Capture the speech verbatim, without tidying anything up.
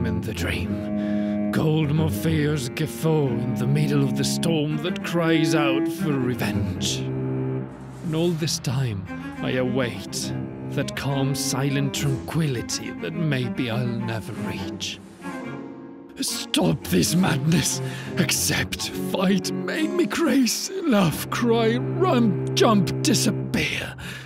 I'm in the dream. Cold Morpheus guffaw in the middle of the storm that cries out for revenge. And all this time I await that calm, silent tranquility that maybe I'll never reach. Stop this madness! Accept, fight, make me crazy, laugh, cry, run, jump, disappear.